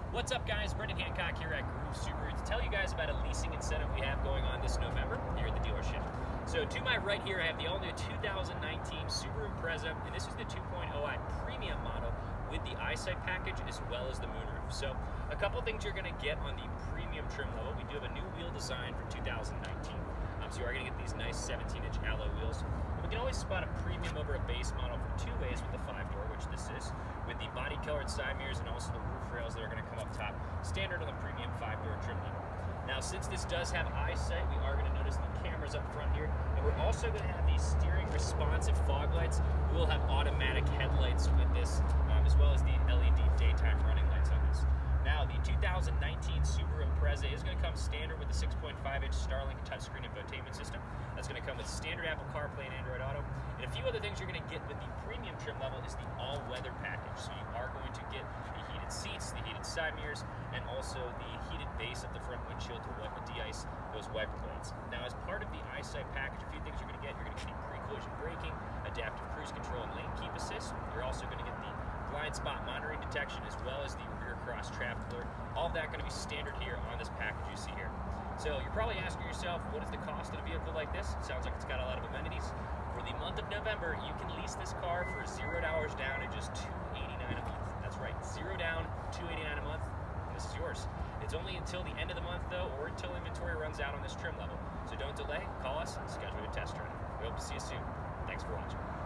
What's up, guys? Brendan Hancock here at Groove Subaru to tell you guys about a leasing incentive we have going on this November here at the dealership. So to my right here, I have the all-new 2019 Subaru Impreza, and this is the 2.0i Premium model with the EyeSight package as well as the moonroof. So a couple things you're going to get on the premium trim level. We do have a new wheel design for 2019. So you are going to get these nice 17-inch alloy wheels. And we can always spot a premium over a base model from two ways with the 5-door, which this is, with the body-colored side mirrors and also the roof rails that are going to come up top, standard on the premium 5-door trim level. Now, since this does have EyeSight, we are going to notice the cameras up front here, and we're also going to have these steering responsive fog lights. We will have automatic headlights with this, as well as the LED daytime running lights on this. Now, the 2019 Subaru Impreza is going to come standard with the 6.5-inch Starlink touchscreen infotainment system. That's going to come with standard Apple CarPlay and Android Auto. And a few other things you're going to get with the premium trim level is the all-weather package. So you are going to get the heated seats, the heated side mirrors, and also the heated base of the front windshield to de-ice those wiper blades. Now, as part of the EyeSight package, a few things you're going to get the pre-collision braking, adaptive cruise control, and lane keep assist. You're also going to get the blind spot monitoring detection as well as the rear cross traffic alert. All of that going to be standard here on this package you see here. So you're probably asking yourself, what is the cost of a vehicle like this? It sounds like it's got a lot of amenities. For the month of November, you can lease this car for $0 down and just $289 a month. That's right, 0 down, $289 a month, and this is yours. It's only until the end of the month though, or until inventory runs out on this trim level. So don't delay, call us and schedule a test drive. We hope to see you soon. Thanks for watching.